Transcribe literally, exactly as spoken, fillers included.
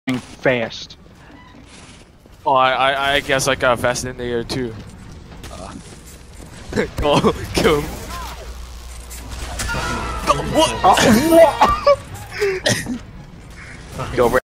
fast. Oh, I, I, I guess I got fast in the air too. Uh. Go, kill him. Go, what? Oh, what? Go,